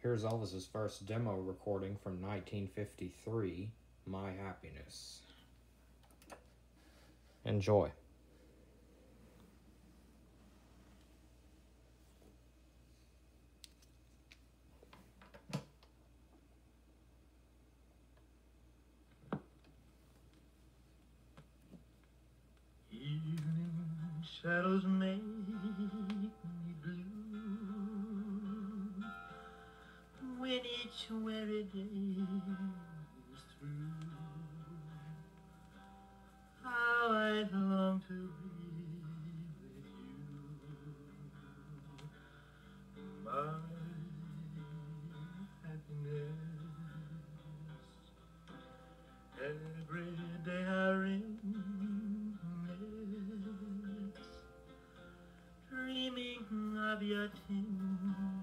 Here's Elvis's first demo recording from 1953, My Happiness. Enjoy. Evening shadows make me blue when each weary day is through. How I long to be with you, my happiness. Every day I reminisce, dreaming of your tender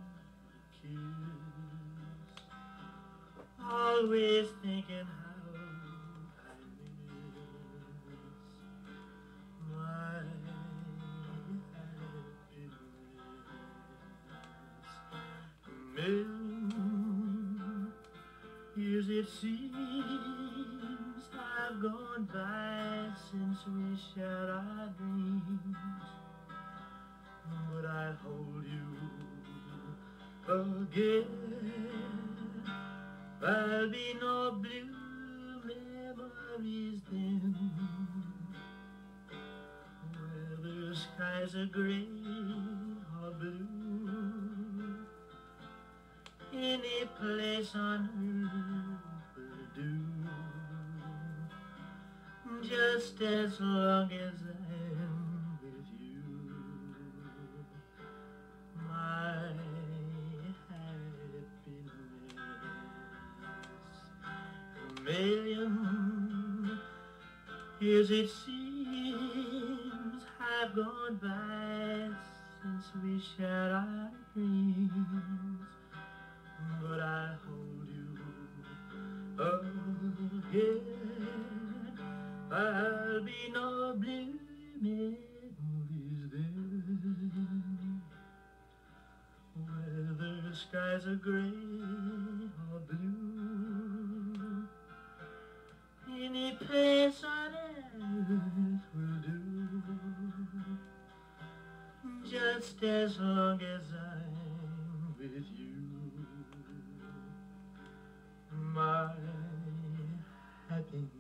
kiss, always thinking how I miss my happiness. A million years it seems have gone by since we shared our dreams, but I hold you again. There'll be no blue memories then, whether skies are gray or blue. Any place on earth will do, just as long as I'm with you, my happiness. A million years it seems have gone by since we shared our dreams, but I hold you again. There'll be no blue memories then, whether skies are gray or blue. Any place on earth will do, just as long as I'm with you, my happiness.